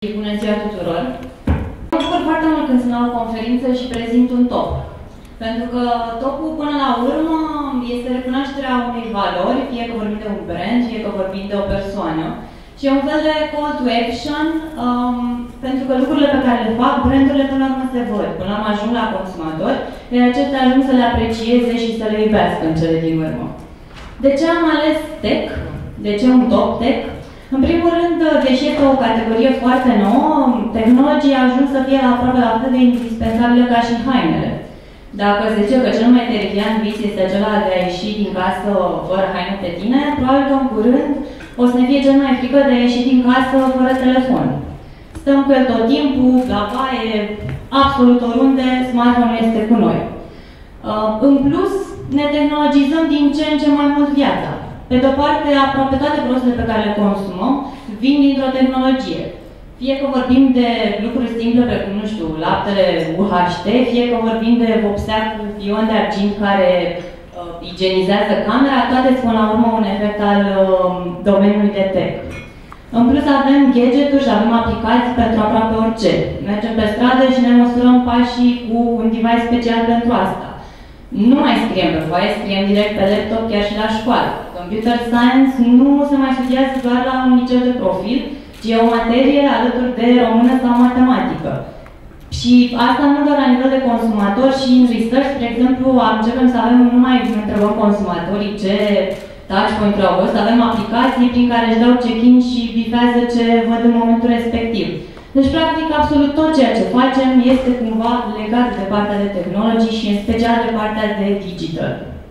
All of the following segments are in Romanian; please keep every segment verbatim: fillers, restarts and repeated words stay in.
Bună ziua tuturor! Mă bucur foarte mult când sunt la o conferință și prezint un top. Pentru că topul, până la urmă, este recunoașterea unei valori, fie că vorbim de un brand, fie că vorbim de o persoană. Și e un fel de call to action, um, pentru că lucrurile pe care le fac, brandurile până la urmă se văd. Până la urmă ajung la consumatori, iar aceștia ajung să le aprecieze și să le iubească în cele din urmă. De ce am ales tech? De ce un top tech? În primul rând, deși este o categorie foarte nouă, tehnologia a ajuns să fie aproape la fel de indispensabilă ca și hainele. Dacă se zice că cel mai terifiant vis este acela de a ieși din casă fără haine pe tine, probabil că în curând o să ne fie cel mai frică de a ieși din casă fără telefon. Stăm cu el tot timpul, la baie, absolut oriunde, smartphone-ul este cu noi. În plus, ne tehnologizăm din ce în ce mai mult viața. Pe de-o parte, aproape toate produsele pe care le consumăm vin dintr-o tehnologie. Fie că vorbim de lucruri simple, precum, nu știu, laptele U H T, fie că vorbim de vopsea cu pion de argint care uh, igienizează camera, toate spun la urmă un efect al uh, domeniului de tech. În plus avem gadgeturi și avem aplicații pentru aproape orice. Mergem pe stradă și ne măsurăm pașii cu un device special pentru asta. Nu mai scriem pe foaie, scriem direct pe laptop, chiar și la școală. Computer Science nu se mai studiază doar la un liceu de profil, ci e o materie alături de română sau matematică. Și asta nu doar la nivel de consumator, și în research, spre exemplu, începem să avem, nu mai întrebăm consumatorii ce touchpoint-uri au văzut, avem aplicații prin care își dau check-in și bifează ce văd în momentul respectiv. Deci, practic, absolut tot ceea ce facem este cumva legat de partea de tehnologii și în special de partea de digital.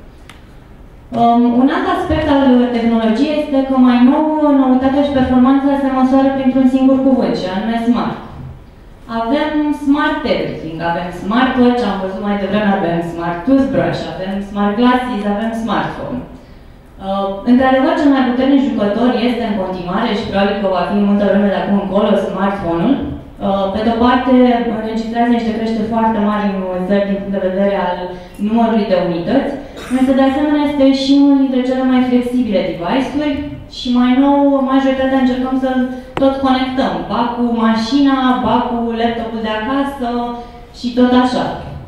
Um, un alt aspect al tehnologiei este că mai nou, noutatea și performanța se măsoară printr-un singur cuvânt, și anume smart. Avem smart everything, avem smartwatch, am văzut mai devreme, avem smart toothbrush, avem smart glasses, avem smartphone. Uh, Într-adevăr, cel mai puternic jucător este în continuare și probabil că va fi multă vreme de acum încolo smartphone-ul. Uh, pe de-o parte, înregistrează niște creșteri foarte mari în vânzări din punct de vedere al numărului de unități, însă de asemenea este și unul dintre cele mai flexibile device-uri și mai nou, majoritatea încercăm să tot conectăm, ba cu mașina, ba cu laptopul de acasă și tot așa.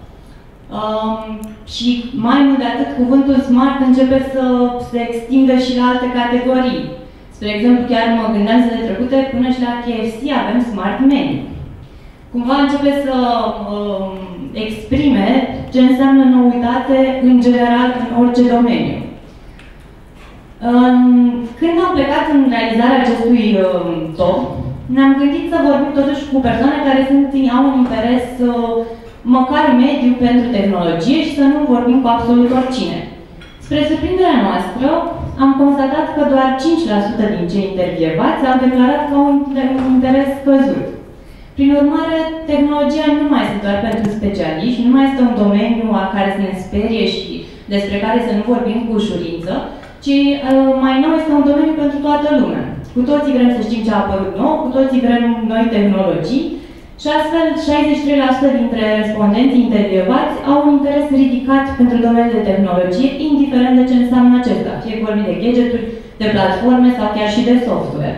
Um, și mai mult de atât, cuvântul smart începe să se extindă și la alte categorii. Spre exemplu, chiar mă gândeam zilele trecute, până și la K F C avem smart menu. Cumva începe să um, exprime ce înseamnă noutate în general în orice domeniu. Um, când am plecat în realizarea acestui um, top, ne-am gândit să vorbim totuși cu persoane care sunt, au un interes uh, măcar mediu pentru tehnologie și să nu vorbim cu absolut oricine. Spre surprinderea noastră, am constatat că doar cinci la sută din cei intervievați au declarat că au un interes scăzut. Prin urmare, tehnologia nu mai este doar pentru specialiști, nu mai este un domeniu a care să ne sperie și despre care să nu vorbim cu ușurință, ci mai nou este un domeniu pentru toată lumea. Cu toții vrem să știm ce a apărut nou, cu toții vrem noi tehnologii, și astfel, șaizeci și trei la sută dintre respondenții intervievați au un interes ridicat pentru domeniul de tehnologie, indiferent de ce înseamnă acesta, fie vorbim de gadgeturi, de platforme sau chiar și de software.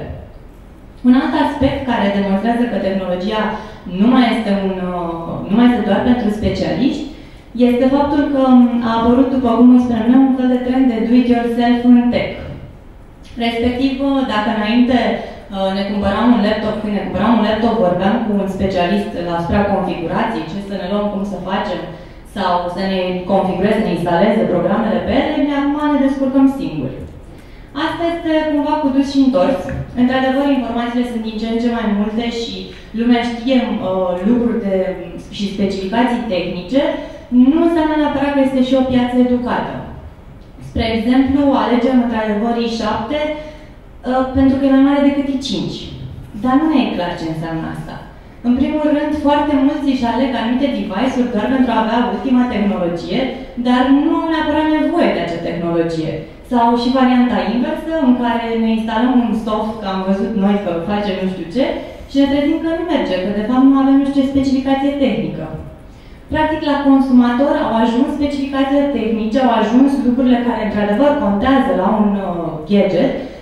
Un alt aspect care demonstrează că tehnologia nu mai este, un, nu mai este doar pentru specialiști, este faptul că a apărut, după cum îi spunem noi, un fel de trend de do-it-yourself în tech. Respectiv, dacă înainte ne cumpăram un laptop, când ne cumpăram un laptop, vorbeam cu un specialist asupra configurației, ce să ne luăm, cum să facem, sau să ne configureze, să ne instaleze programele pe ele, acum ne descurcăm singuri. Asta este cumva cu dus și întors. Într-adevăr, informațiile sunt din ce în ce mai multe și lumea știe uh, lucruri de, și specificații tehnice, nu înseamnă neapărat că este și o piață educată. Spre exemplu, alegem într-adevăr i șapte uh, pentru că e mai mare decât i cinci. Dar nu e clar ce înseamnă asta. În primul rând, foarte mulți își aleg anumite device-uri doar pentru a avea ultima tehnologie, dar nu au neapărat nevoie de acea tehnologie. Sau și varianta inversă, în care ne instalăm un soft, că am văzut noi că facem nu știu ce, și ne trezim că nu merge, că de fapt nu avem nu știu ce specificație tehnică. Practic, la consumator au ajuns specificațiile tehnice, au ajuns lucrurile care într-adevăr contează la un uh, gadget,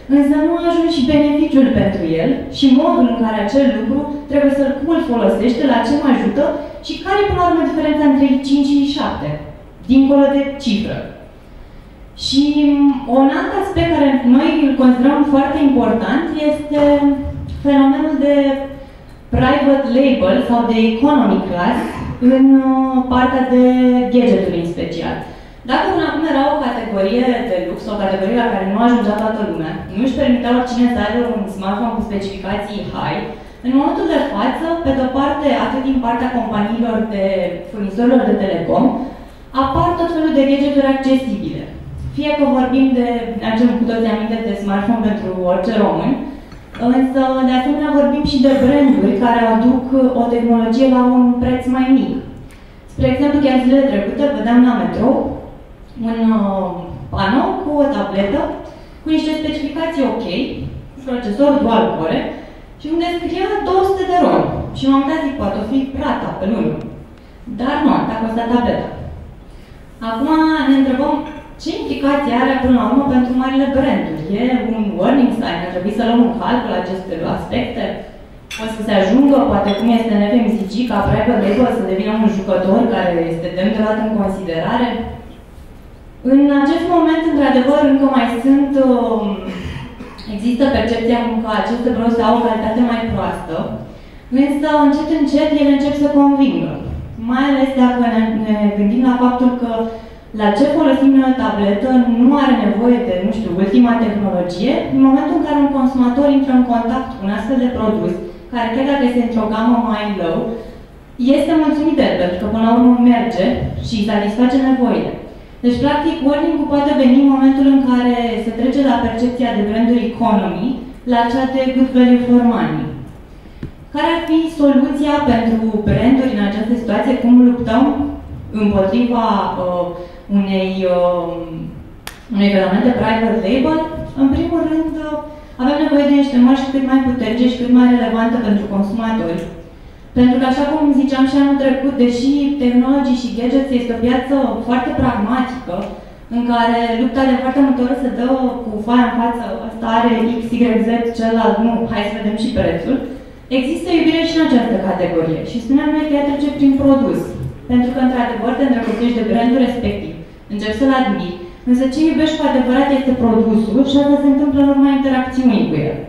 însă nu a ajuns și beneficiul pentru el și modul în care acel lucru trebuie să-l cum îl folosește, la ce mă ajută și care e până la urmă diferența între cinci și șapte, dincolo de cifră. Și un alt aspect care noi îl considerăm foarte important este fenomenul de private label sau de economy class în partea de gadgeturi în special. Dacă până acum era o categorie de lux, o categorie la care nu ajungea toată lumea, nu își permitea oricine să aibă un smartphone cu specificații high, în momentul de față, pe de-o parte, atât din partea companiilor de furnizorilor de telecom, apar tot felul de gadgeturi accesibile. Fie că vorbim de, aducem cu toții aminte de smartphone pentru orice român, însă de asemenea vorbim și de branduri care aduc o tehnologie la un preț mai mic. Spre exemplu, chiar zilele trecute vedeam la metrou un uh, panou cu o tabletă cu niște specificații ok, procesor dual core și unde scria două sute de roni. Și m-am dat zic, poate o fi plata pe lună. Dar nu, a costat tableta. Acum ne întrebăm ce implicații are până la urmă pentru marile branduri. E un warning sign, ar trebui să luăm în calcul aceste aspecte? O să se ajungă, poate cum este în F M C G, ca private label să devină un jucător care este demn de luat în considerare? În acest moment, într-adevăr, încă mai sunt, există percepția că aceste produse au o calitate mai proastă, însă încet, încet ele încep să convingă. Mai ales dacă ne, ne gândim la faptul că la ce folosim noi o tabletă nu are nevoie de, nu știu, ultima tehnologie, în momentul în care un consumator intră în contact cu un astfel de produs, care chiar dacă este într-o gamă mai low, este mulțumit de el, pentru că până la urmă merge și satisface nevoile. Deci, practic, warning-ul poate veni în momentul în care se trece la percepția de branduri economy la cea de good value for money. Care ar fi soluția pentru branduri în această situație? Cum luptăm împotriva uh, unei, uh, unei fenomen de private label? În primul rând, uh, avem nevoie de niște mărci cât mai puternice și cât mai relevante pentru consumatori. Pentru că, așa cum ziceam și anul trecut, deși tehnologii și gadgets este o piață foarte pragmatică, în care lupta de foarte multe ori se dă cu foaia în față, ăsta are X, Y, Z, celălalt, nu, hai să vedem și prețul, există iubire și în această categorie. Și spuneam noi că ea trece prin produs. Pentru că, într-adevăr, te îndrăgostești de brandul respectiv, începi să-l admiri, însă ce iubești cu adevărat este produsul și asta se întâmplă în urma interacțiunii cu el.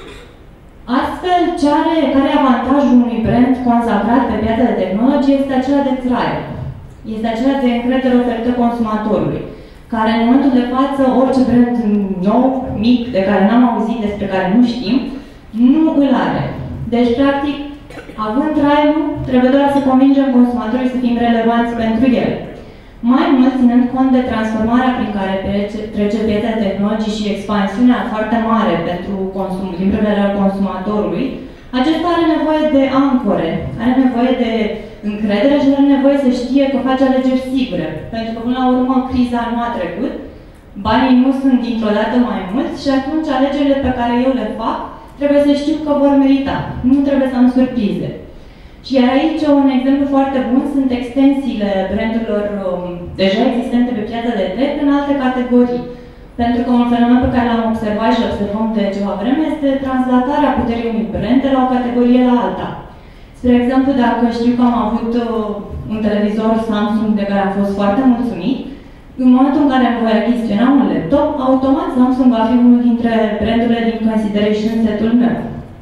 Astfel, ce are, care e avantajul unui brand consacrat pe piața de tehnologie este acela de trial. Este acela de încredere oferită consumatorului, care în momentul de față, orice brand nou, mic, de care n-am auzit, despre care nu știm, nu îl are. Deci, practic, având trial-ul, trebuie doar să convingem consumatorii să fim relevanți pentru el. Mai mult, ținând cont de transformarea prin care trece piața de tehnologii și expansiunea foarte mare pentru consum, din al consumatorului, acesta are nevoie de ancore, are nevoie de încredere și are nevoie să știe că face alegeri sigure. Pentru că, până la urmă, criza nu a trecut, banii nu sunt dintr-o dată mai mulți și atunci alegerile pe care eu le fac trebuie să știu că vor merita. Nu trebuie să am surprize. Și aici un exemplu foarte bun sunt extensiile brandurilor um, deja existente pe piața de tech în alte categorii. Pentru că un fenomen pe care l-am observat și observăm de ceva vreme este translatarea puterii unui brand de la o categorie la alta. Spre exemplu, dacă știu că am avut uh, un televizor Samsung de care am fost foarte mulțumit, în momentul în care îmi voi achiziționa un laptop, automat Samsung va fi unul dintre brandurile din consideration set-ul meu.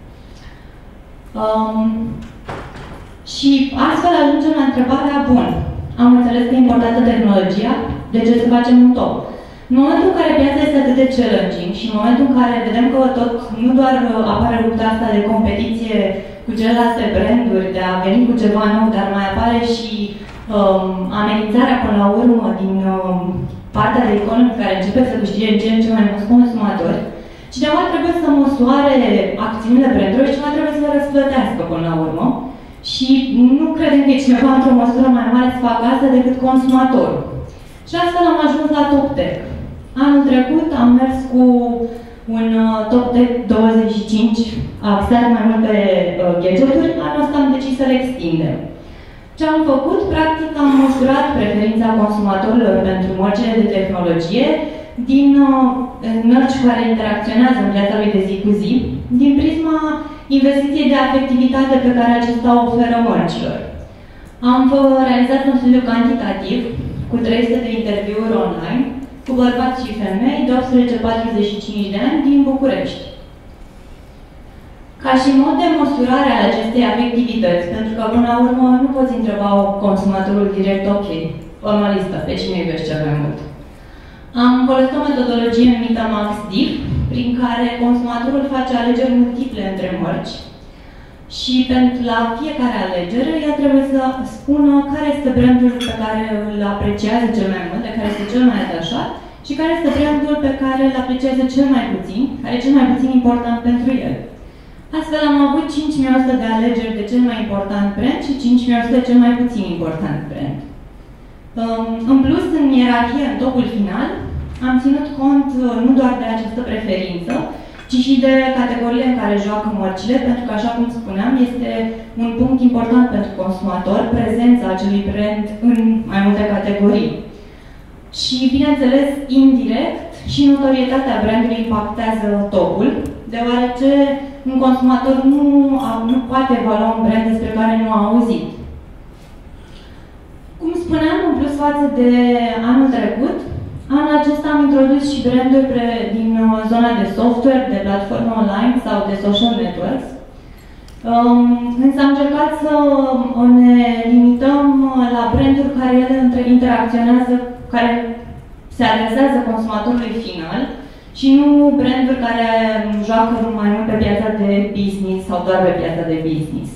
Um, Și astfel ajungem la întrebarea bună. Am înțeles că e importantă tehnologia, de ce să facem un top? În momentul în care piața este atât de challenging și în momentul în care vedem că tot, nu doar apare lupta asta de competiție cu celelalte branduri, de a veni cu ceva nou, dar mai apare și um, amenințarea până la urmă din um, partea de economie care începe să câștige în ce în ce mai mulți consumatori, cineva trebuie să măsoare acțiunile brandurilor și cineva trebuie să le răsplătească până la urmă. Și nu credem că e cineva într-o măsură mai mare să facă asta decât consumatorul. Și astfel am ajuns la Top Tech. Anul trecut am mers cu un uh, Top Tech douăzeci și cinci, axat mai mult pe uh, gadgeturi, anul ăsta am decis să le extindem. Ce am făcut? Practic am măsurat preferința consumatorilor pentru mărcile de tehnologie din mărci care interacționează în viața lui de zi cu zi, din prisma investiției de afectivitate pe care acesta o oferă mărcilor. Am realizat un studiu cantitativ cu trei sute de interviuri online cu bărbați și femei de optsprezece patruzeci și cinci de ani din București. Ca și mod de măsurare al acestei afectivități, pentru că până la urmă nu poți întreba consumatorul direct, ok, o listă, pe cine iubești cel mai mult. Am folosit o metodologie numită MaxDiff, prin care consumatorul face alegeri multiple între mărci și pentru la fiecare alegere, el trebuie să spună care este brandul pe care îl apreciază cel mai mult, de care este cel mai atașat și care este brandul pe care îl apreciază cel mai puțin, care e cel mai puțin important pentru el. Astfel am avut cinci mii o sută de alegeri de cel mai important brand și cinci mii o sută de cel mai puțin important brand. În plus, în ierarhie, în topul final, am ținut cont nu doar de această preferință, ci și de categoriile în care joacă mărcile, pentru că, așa cum spuneam, este un punct important pentru consumator, prezența acelui brand în mai multe categorii. Și, bineînțeles, indirect, și notorietatea brandului impactează topul, deoarece un consumator nu, nu poate evalua un brand despre care nu a auzit. Cum spuneam, în plus față de anul trecut, anul acesta am introdus și branduri din zona de software, de platforme online sau de social networks. Um, însă am încercat să ne limităm la branduri care ele interacționează, care se adresează consumatorului final și nu branduri care joacă mai mult pe piața de business sau doar pe piața de business.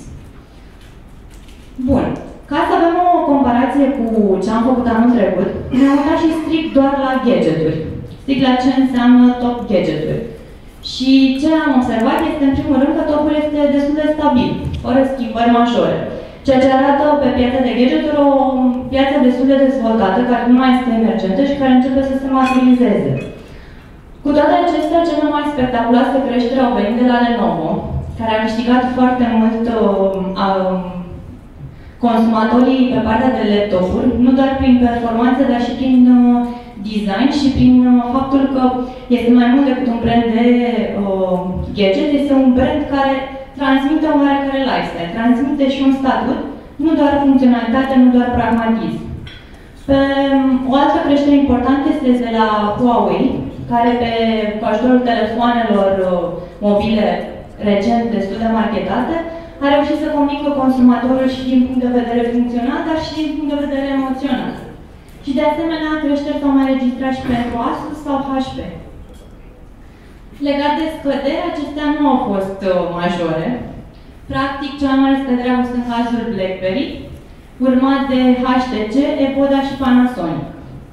Bun. Ca să avem o comparație cu ce am făcut anul trecut, ne-am uitat și strict doar la gadgeturi. Strict la ce înseamnă top gadgeturi. Și ce am observat este, în primul rând, că topul este destul de stabil, fără schimbări majore. Ceea ce arată pe piața de gadgeturi o piață destul de dezvoltată, care nu mai este emergentă și care începe să se maturizeze. Cu toate acestea, cele mai spectaculoase creșteri au venit de la Lenovo, care a câștigat foarte mult uh, uh, consumatorii pe partea de laptopuri, nu doar prin performanță, dar și prin uh, design și prin uh, faptul că este mai mult decât un brand de uh, gadget, este un brand care transmite o oarecare lifestyle, transmite și un statut, nu doar funcționalitate, nu doar pragmatism. Pe, o altă creștere importantă este de la Huawei, care pe, cu ajutorul telefoanelor uh, mobile recent destul de marketate, a reușit să convingă consumatorul și din punct de vedere funcțional, dar și din punct de vedere emoțional. Și de asemenea, creșteri s-au mai registrat și pentru Asus sau H P. Legat de scăderi, acestea nu au fost uh, majore. Practic, cea mai mare scădere a fost în cazul BlackBerry, urmat de H T C, Epoda și Panasonic.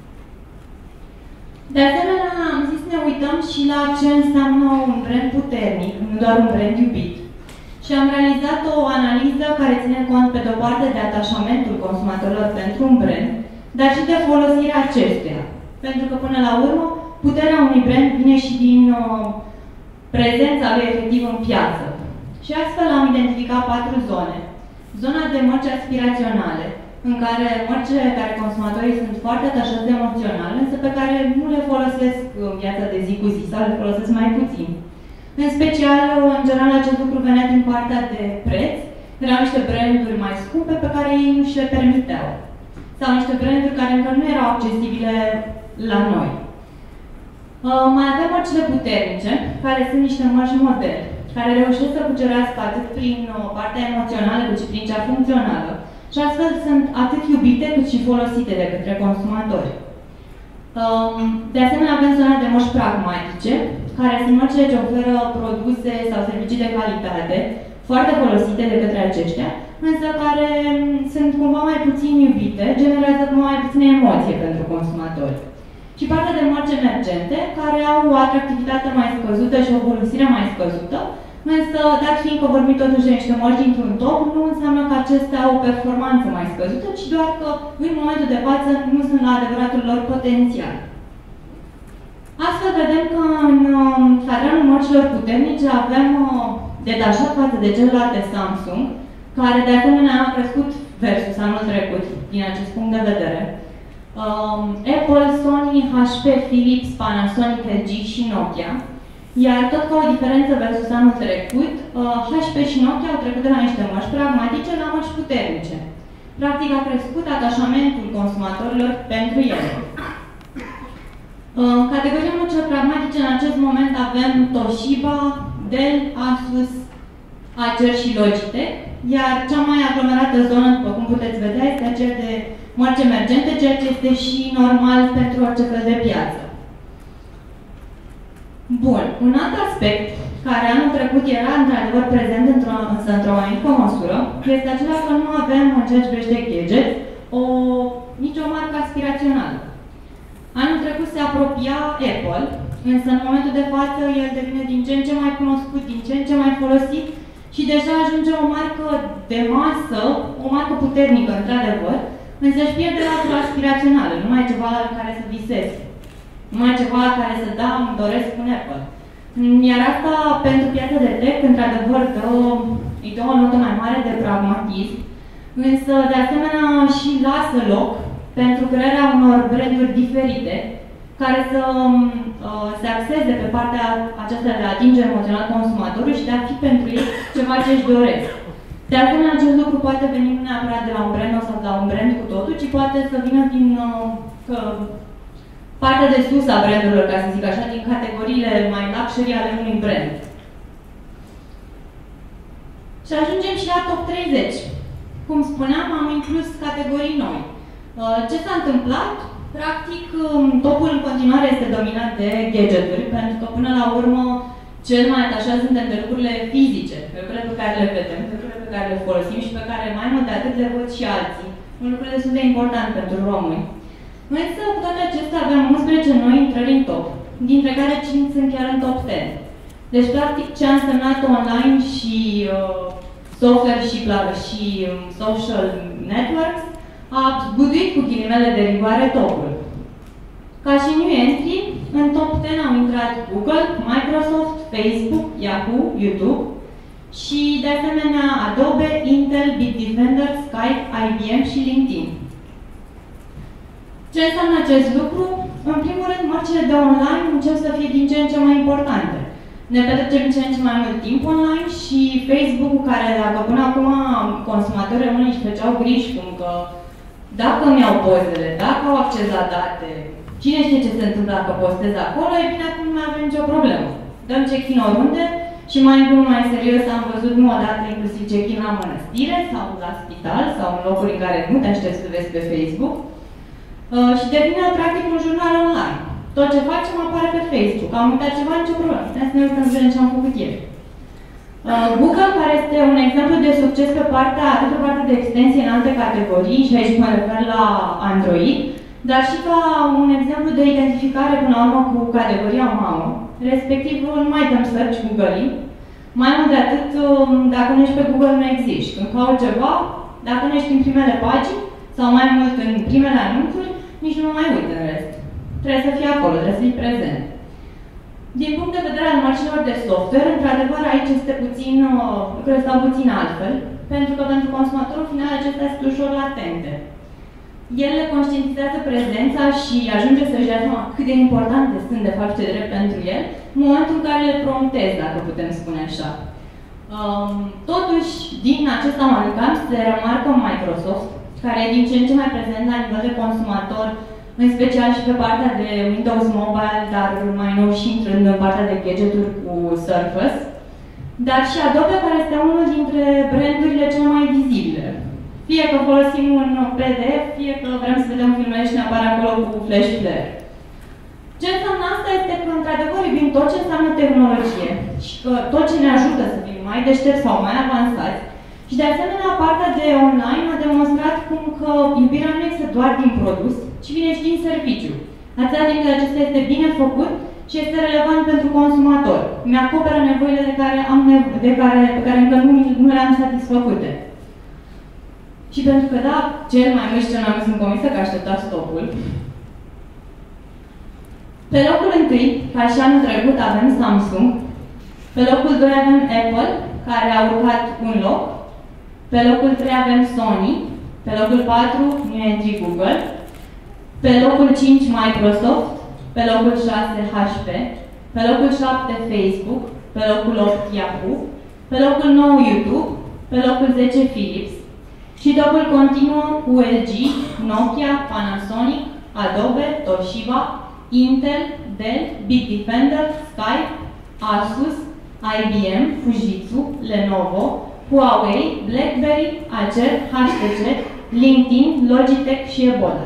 De asemenea, am zis să ne uităm și la ce înseamnă un brand puternic, nu doar un brand iubit. Și am realizat o analiză care ține cont, pe de-o parte, de atașamentul consumatorilor pentru un brand, dar și de folosirea acestuia. Pentru că, până la urmă, puterea unui brand vine și din uh, prezența lui efectiv în piață. Și astfel am identificat patru zone. Zona de mărci aspiraționale, în care mărcile care consumatorii sunt foarte atașați emoțional, însă pe care nu le folosesc în viața de zi cu zi sau le folosesc mai puțin. În special, în general, acest lucru venea din partea de preț. Erau niște branduri mai scumpe pe care ei nu și le permiteau. Sau niște branduri care încă nu erau accesibile la noi. Uh, mai avem mărcile puternice, care sunt niște mărci modele, care reușesc să cucerească atât prin uh, partea emoțională, cât și prin cea funcțională. Și astfel sunt atât iubite, cât și folosite de către consumatori. Um, de asemenea, avem zona de mărci pragmatice, care sunt mărcile ce oferă produse sau servicii de calitate, foarte folosite de către aceștia, însă care sunt cumva mai puțin iubite, generează mai puține emoție pentru consumatori. Și partea de mărci emergente, care au o atractivitate mai scăzută și o folosire mai scăzută, însă, dat fiind că vorbim totuși de niște mărci dintr-un top, nu înseamnă că acestea au o performanță mai scăzută, ci doar că, în momentul de față, nu sunt la adevăratul lor potențial. Astfel, vedem că în cadranul mărcilor puternice avem detașat față de celelalte Samsung, care de asemenea a crescut versus anul trecut, din acest punct de vedere. Um, Apple, Sony, H P, Philips, Panasonic, L G și Nokia. Iar tot ca o diferență versus anul trecut, uh, H P și Nokia au trecut de la niște mărci pragmatice la mărci puternice. Practic a crescut atașamentul consumatorilor pentru ele. În categoria mărcilor pragmatice, în acest moment avem Toshiba, Dell, Asus, Acer și Logitech, iar cea mai aglomerată zonă, după cum puteți vedea, este aceea de mărci emergente, ceea ce este și normal pentru orice fel de piață. Bun, un alt aspect care anul trecut era într-adevăr prezent într-o, însă într-o mai mică măsură, este acela că nu avem, în ceea ce privește gadget, o, nicio marcă aspirațională. Anul trecut se apropia Apple, însă în momentul de față el devine din ce în ce mai cunoscut, din ce în ce mai folosit și deja ajunge o marcă de masă, o marcă puternică, într-adevăr, însă își pierde latura aspirațională, nu mai e ceva la care să visezi, nu mai e ceva la care să da, îmi doresc un Apple. Iar asta, pentru piața de tech, într-adevăr, îi dă o notă mai mare de pragmatism, însă, de asemenea, și lasă loc pentru crearea unor branduri diferite, care să uh, se axeze pe partea aceasta de a atinge emoțional consumatorul și de a fi pentru ei ceva ce își doresc. De asemenea, acest lucru poate veni nu neapărat de la un brand sau de la un brand cu totul, ci poate să vină din uh, că, partea de sus a brandurilor, ca să zic așa, din categoriile mai luxury ale unui brand. Și ajungem și la top treizeci. Cum spuneam, am inclus categorii noi. Ce s-a întâmplat? Practic, topul în continuare este dominat de gadgeturi, pentru că până la urmă cel mai atașat suntem de lucrurile fizice, de lucrurile pe care le vedem, de lucrurile pe care le folosim și pe care mai mult de atât le văd și alții. Un lucru destul de important pentru români. Însă, cu toate acestea, avem unsprezece noi intrări în top, dintre care cinci sunt chiar în top zece. Deci, practic, ce a însemnat online și uh, software și, și um, social networks a zguduit cu ghilimele de rigoare topul. Ca și new entry, în top zece au intrat Google, Microsoft, Facebook, Yahoo, YouTube și, de asemenea, Adobe, Intel, Bitdefender, Skype, I B M și LinkedIn. Ce înseamnă acest lucru? În primul rând, mărcile de online încep să fie din ce în ce mai importante. Ne petrecem din ce în ce mai mult timp online și Facebook-ul, care dacă până acum consumatorii români își făceau griji cum că dacă îmi iau pozele, dacă au acces la date, cine știe ce se întâmplă dacă postez acolo, e bine, acum nu mai avem nicio problemă. Dăm check-in oriunde și mai în glumă mai serios am văzut nu odată inclusiv check-in la mănăstire sau la spital sau în locuri în care nu te aștepți să vezi pe Facebook. Uh, și devine practic un jurnal online. Tot ce facem apare pe Facebook. Am uitat ceva, nicio problemă. Putem să ne uităm să vedem ce am făcut ieri. Uh, Google, care este un exemplu de succes pe partea, atât pe partea de extensie în alte categorii, și aici mă refer la Android, dar și ca un exemplu de identificare până la urmă cu categoria mamă, respectiv nu mai dăm search Google-ii. Mai mult de atât, dacă nu ești pe Google, nu existi. Când caut ceva, dacă nu ești în primele pagini, sau mai mult în primele anunțuri, nici nu mai uit în rest. Trebuie să fii acolo, trebuie să fii prezent. Din punct de vedere al mărcilor de software, într-adevăr, aici este puțin, lucrurile stau puțin altfel, pentru că pentru consumatorul final acestea sunt ușor latente. El le conștientizează prezența și ajunge să-și dea seama cât de importante sunt, de fapt, ce drept pentru el, în momentul în care le promptezi, dacă putem spune așa. Um, totuși, din acest amalgam se remarcă Microsoft, care e din ce în ce mai prezent la nivel de consumator, în special și pe partea de Windows Mobile, dar mai nou și intrând în partea de gadgeturi cu Surface, dar și Adobe, care este unul dintre brandurile cele mai vizibile. Fie că folosim un P D F, fie că vrem să vedem filmele și ne apare acolo cu flash flare. Ce înseamnă asta este că, într-adevăr, iubim tot ce înseamnă tehnologie și că tot ce ne ajută să fim mai deștepți sau mai avansați. Și, de asemenea, partea de online a demonstrat cum că iubirea nu este doar din produs, ci vine și din serviciu. Atâta timp cât acesta este bine făcut și este relevant pentru consumator. Mi-acoperă nevoile de care am nevo de care, pe care încă nu, nu le-am satisfăcute. Și pentru că, da, cel mai mult și cel mai mult sunt convinsă că așteptați topul. Pe locul întâi, ca și anul trecut, avem Samsung. Pe locul doi avem Apple, care a urcat un loc. Pe locul trei avem Sony. Pe locul patru, new entry Google. Pe locul cinci Microsoft, pe locul șase H P, pe locul șapte Facebook, pe locul opt Yahoo, pe locul nouă YouTube, pe locul zece Philips și topul continuă cu L G, Nokia, Panasonic, Adobe, Toshiba, Intel, Dell, Bitdefender, Skype, Asus, I B M, Fujitsu, Lenovo, Huawei, BlackBerry, Acer, H T C, LinkedIn, Logitech și Ebola.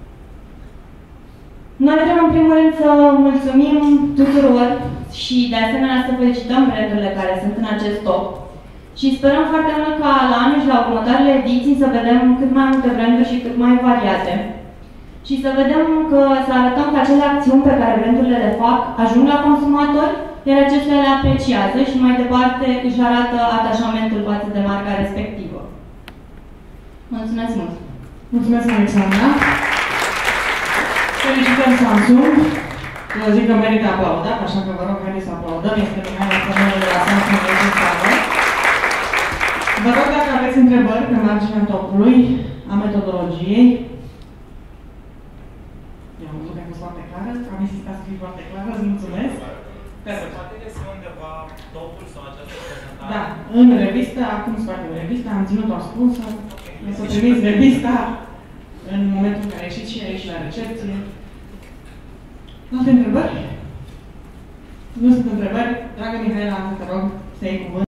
Noi vrem în primul rând să mulțumim tuturor și de asemenea să felicităm brandurile care sunt în acest top și sperăm foarte mult ca la anul și la următoarele ediții să vedem cât mai multe branduri și cât mai variate și să vedem că să arătăm că acele acțiuni pe care brandurile le fac ajung la consumatori, iar acestea le apreciază și mai departe își arată atașamentul față de marca respectivă. Mulțumesc mult! Mulțumesc, Alexandra! Felicităm Samsung! Eu zic că merită aplaudat, așa că vă rog, haideți să aplaudăm. Este Mihaela Cămânul de la Samsung de Cislavă. Vă rog dacă aveți întrebări pe marginea topului, a metodologiei. Eu am văzut că a fost foarte clară, am insistat să fie foarte clară, îți mulțumesc. Se poate găsi undeva topul sau această prezentare? Da, în revistă, acum scoatem revista, am ținut-o ascunsă. Okay. Să trimis revista în momentul în care a ieșit și aici la recepție. Alte întrebări? Nu sunt întrebări. Dragă Mihaela, te rog să iei cuvânt.